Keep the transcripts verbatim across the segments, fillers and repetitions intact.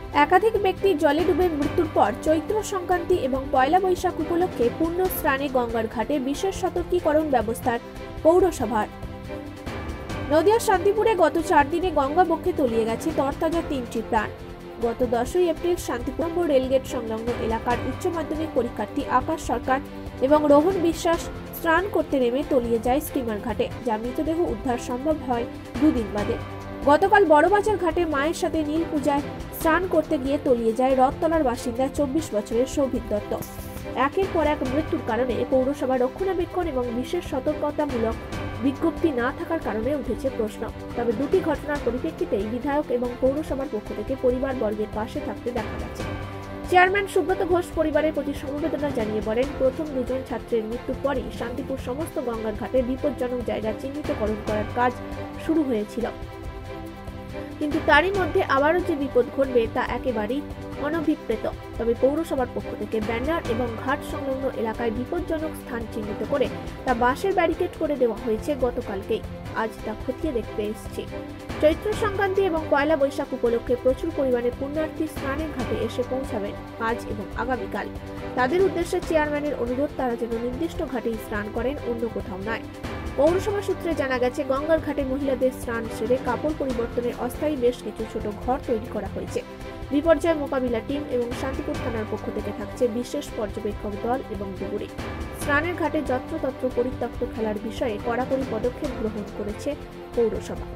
একাধিক ব্যক্তি জলে ডুবে মৃত্যুর পর চৈত্র সংক্রান্তি এবং পয়লা বৈশাখ উপলক্ষে পূর্ণ স্নানে গঙ্গার ঘাটে বিশেষ সতর্কীকরণ ব্যবস্থার পৌরসভার। নদিয়ার শান্তিপুরে গত চার দিনে গঙ্গা বক্ষে তলিয়ে গেছে তরতাজা তিনটি প্রাণ। গত দশই এপ্রিল শান্তিপুর রেলগেট সংলগ্ন এলাকার উচ্চ মাধ্যমিক পরীক্ষার্থী আকাশ সরকার এবং রোহন বিশ্বাস স্নান করতে নেমে তলিয়ে যায় স্টিমার ঘাটে, যা মৃতদেহ উদ্ধার সম্ভব হয় দুদিন বাদে। গতকাল বড়বাজার ঘাটে মায়ের সাথে নীল পূজায় স্নান করতে গিয়ে তলিয়ে যায় রথতলার বাসিন্দা চব্বিশ বছরের সৌভিক দত্ত। একের পর এক মৃত্যুর কারণে পৌরসভা রক্ষণাবেক্ষণ এবং বিশেষ সতর্কতামূলক বিজ্ঞপ্তি না থাকার কারণে উঠেছে প্রশ্ন। তবে দুটি ঘটনার পরিপ্রেক্ষিতেই বিধায়ক এবং পৌরসভার পক্ষ থেকে পরিবারবর্গের পাশে থাকতে দেখা গেছে। চেয়ারম্যান সুব্রত ঘোষ পরিবারের প্রতি সমবেদনা জানিয়ে বলেন, প্রথম দুজন ছাত্রের মৃত্যুর পরই শান্তিপুর সমস্ত গঙ্গার ঘাটে বিপজ্জনক জায়গা চিহ্নিতকরণ করার কাজ শুরু হয়েছিল, কিন্তু তারই মধ্যে আবারও যে বিপদ ঘটবে তা একেবারেই অনভিপ্রেত। তবে পৌরসভার পক্ষ থেকে ব্যানার এবং ঘাট সংলগ্ন এলাকায় বিপজ্জনক স্থান চিহ্নিত করে তা বাঁশের ব্যারিকেড করে দেওয়া হয়েছে গতকালকেই। আজ তা খতিয়ে দেখতে এসেছে। চৈত্র সংক্রান্তি এবং পয়লা বৈশাখ উপলক্ষে প্রচুর পরিমাণে পুণ্যার্থী স্নানের ঘাটে এসে পৌঁছাবেন আজ এবং আগামীকাল। তাদের উদ্দেশ্যে চেয়ারম্যানের অনুরোধ, তারা যেন নির্দিষ্ট ঘাটেই স্নান করেন, অন্য কোথাও নয়। পৌরসভা সূত্রে জানা গেছে, গঙ্গার ঘাটে মহিলাদের স্নান সেরে কাপড় পরিবর্তনের অস্থায়ী বেশ কিছু ছোট ঘর তৈরি করা হয়েছে। বিপর্যয় মোকাবিলা টিম এবং শান্তিপুর থানার পক্ষ থেকে থাকছে বিশেষ পর্যবেক্ষক দল এবং ডুবুরি। স্নানের ঘাটে যত্রতত্র পরিত্যক্ত খেলার বিষয়ে কড়াকড়ি পদক্ষেপ গ্রহণ করেছে পৌরসভা।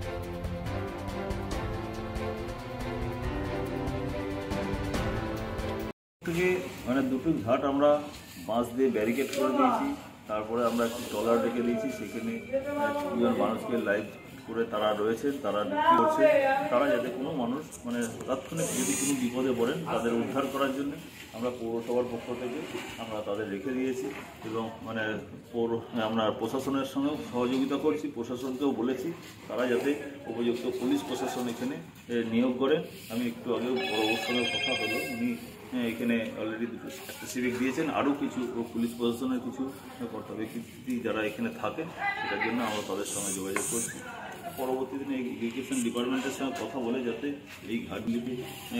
মানে দুটো ঘাট আমরা বাঁশ দিয়ে ব্যারিকেড করে দিয়েছি, তারপরে আমরা একটি ট্রলার রেখে দিয়েছি, সেখানে দুজন মানুষকে লাইভ করে তারা রয়েছেন, তারা ডিউটি করছে। তারা যাতে কোনো মানুষ মানে তাৎক্ষণিক যদি কোনো বিপদে পড়েন তাদের উদ্ধার করার জন্য আমরা পৌরসভার পক্ষ থেকে আমরা তাদের রেখে দিয়েছি এবং মানে পৌর আমরা প্রশাসনের সঙ্গেও সহযোগিতা করছি। প্রশাসনকেও বলেছি তারা যাতে উপযুক্ত পুলিশ প্রশাসন এখানে নিয়োগ করে। আমি একটু আগেও বড়োর সঙ্গে কথা হলো, উনি এখানে অলরেডি দুটো সিভিক দিয়েছেন, আরও কিছু পুলিশ প্রশাসনের কিছু কর্তব্যকৃতি যারা এখানে থাকে সেটার জন্য আমরা তাদের সঙ্গে যোগাযোগ করছি। পরবর্তী দিনে ইরিগেশন ডিপার্টমেন্টের সঙ্গে কথা বলে যাতে এই ঘাটগুলিকে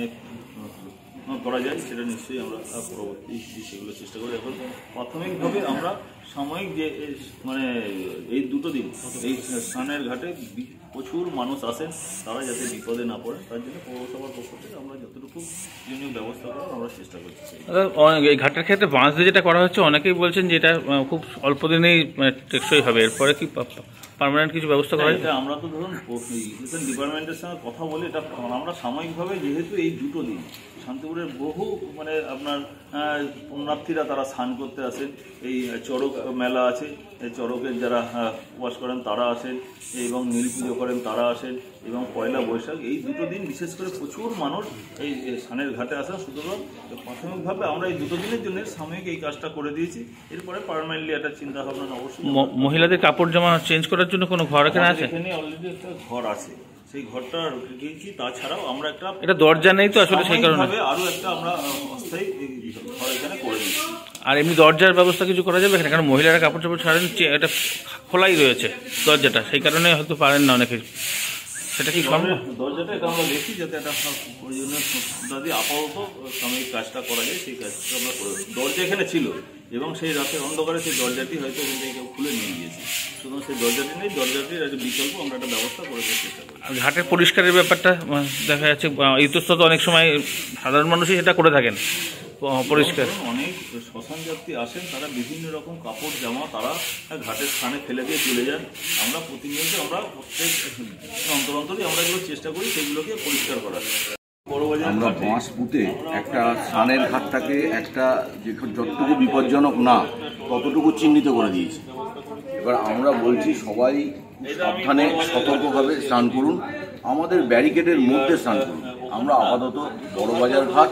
করা যায় সেটা নিশ্চয়ই আমরা পরবর্তী সেগুলো চেষ্টা করি। এখন প্রাথমিকভাবে আমরা সাময়িক যে মানে এই দুটো দিন এই স্নানের ঘাটে প্রচুর মানুষ আসেন, তারা যাতে বিপদে না পড়ে তার জন্য পৌরসভার পক্ষ থেকে আমরা যতটুকু জন্য ব্যবস্থা করার আমরা চেষ্টা করছি। এই ঘাটের ক্ষেত্রে বাঁশ দিয়ে যেটা করা হচ্ছে, অনেকেই বলছেন যে এটা খুব অল্প দিনেই টেকসই হবে, এরপরে কি পার্মানেন্ট কিছু ব্যবস্থা করা যায়? আমরা তো ধরুন ইরিগেশন ডিপার্টমেন্টের সঙ্গে কথা বলে এটা আমরা সাময়িকভাবে, যেহেতু এই দুটো দিন শান্তিপুরের বহু মানে আপনার পুণ্যার্থীরা তারা স্নান করতে আসেন, এই চড়ক মেলা আছে, এই চড়কের যারা উপবাস করেন তারা আসেন এবং নীল পুজো করেন তারা আসেন এবং পয়লা বৈশাখ এই দুটো দিন বিশেষ করে প্রচুর মানুষ এই স্নানের ঘাটে আসেন। সুতরাং প্রাথমিকভাবে আমরা এই দুটো দিনের জন্য সাময়িক এই কাজটা করে দিয়েছি, এরপরে পার্মানেন্টলি একটা চিন্তা ভাবনা অবশ্যই। মহিলাদের কাপড় জামা চেঞ্জ করার জন্য কোনো ঘর এখানে আছে? এখানে অলরেডি একটা ঘর আছে, সেই ঘরটা রেখেছি। তাছাড়াও আমরা একটা এটা দরজা নেই তো আসলে, সেই কারণে আরও একটা আমরা অস্থায়ী ঘর এখানে করে দিচ্ছি। আর এমনি দরজার ব্যবস্থা কিছু করা যাবে এখানে? কারণ মহিলারা কাপড় চাপড় ছাড়েন, এটা খোলাই রয়েছে দরজাটা, সেই কারণে হয়তো পারেন না অনেকে। সেটা কি সম্ভব? দরজাটা এটা আমরা দেখি যাতে একটা প্রয়োজনীয় যদি আপাতত সাময়িক কাজটা করা যায় সেই কাজটা আমরা করে। দরজা এখানে ছিল এবং সেই রাতের অন্ধকারে সেই দরজাটি হয়তো এখান থেকে কেউ খুলে নিয়ে গিয়েছে, সুতরাং সেই দরজাটি নেই, দরজাটির একটা বিকল্প আমরা একটা ব্যবস্থা করে দেওয়ার চেষ্টা করি। ঘাটের পরিষ্কারের ব্যাপারটা দেখা যাচ্ছে ইতস্তত অনেক সময় সাধারণ মানুষই সেটা করে থাকেন পরিষ্কার। অনেক শ্মশান যাত্রী আসেন, তারা বিভিন্ন রকম কাপড় জামা তারা ঘাটের স্থানে ফেলে দিয়ে চলে যান। আমরা প্রতিনিয়ত আমরা প্রত্যেক অন্তর অন্তরই আমরা এগুলো চেষ্টা করি সেগুলোকে পরিষ্কার করার। আমরা বাঁশ পুঁতে একটা স্নানের ঘাটটাকে একটা যতটুকু বিপজ্জনক না ততটুকু চিহ্নিত করে দিয়েছি। এবার আমরা বলছি সবাই সাবধানে সতর্কভাবে স্নান করুন, আমাদের ব্যারিকেডের মধ্যে স্নান করুন। আমরা আপাতত বড়বাজার ঘাট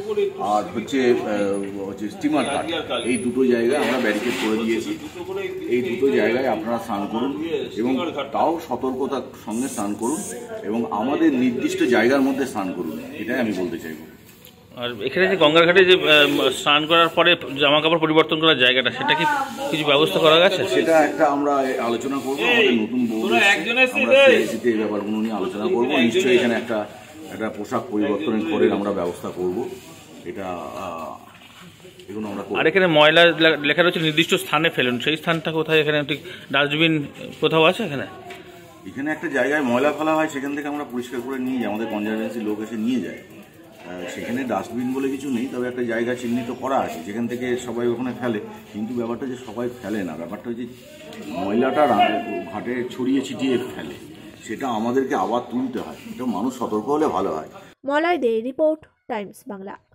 আর হচ্ছে হচ্ছে স্টিমার ঘাট এই দুটো জায়গায় আমরা ব্যারিকেড করে দিয়েছি। এই দুটো জায়গায় আপনারা স্নান করুন এবং তাও সতর্কতার সঙ্গে স্নান করুন এবং আমাদের নির্দিষ্ট জায়গার মধ্যে স্নান করুন, এটাই আমি বলতে চাইব। আর এখানে যে গঙ্গার ঘাটে যে স্নান করার পরে জামা কাপড় পরিবর্তন করার জায়গাটা, সেটা কি কিছু ব্যবস্থা করা গেছে? সেটা একটা আমরা আলোচনা করবো, আমাদের নতুন বউ আমরা এই ব্যাপারগুলো নিয়ে আলোচনা করবো। নিশ্চয়ই এখানে একটা একটা পোশাক পরিবর্তনের ঘরের আমরা ব্যবস্থা করব। এটা আহ, এগুলো আমরা করব। আর এখানে ময়লা লে- লেখা রয়েছে নির্দিষ্ট স্থানে ফেলুন, সেই স্থানটা কোথায়? এখানে ঠিক ডাস্টবিন কোথাও আছে এখানে? এখানে একটা জায়গায় ময়লা ফেলা হয়, সেখান থেকে আমরা পরিষ্কার করে নিয়ে যাই, আমাদের কনজারভেন্সি লোক এসে নিয়ে যায়। আহ, সেখানে ডাস্টবিন বলে কিছু নেই, তবে একটা জায়গা চিহ্নিত করা আছে যেখান থেকে সবাই ওখানে ফেলে। কিন্তু ব্যাপারটা যে সবাই ফেলে না, ব্যাপারটা যে ময়লাটা রা- ঘাটে ছড়িয়ে ছিটিয়ে ফেলে, সেটা আমাদেরকে আবার তুলতে হয়। এটা মানুষ সতর্ক হলে ভালো হয়। Malay De, report, Times Bangla.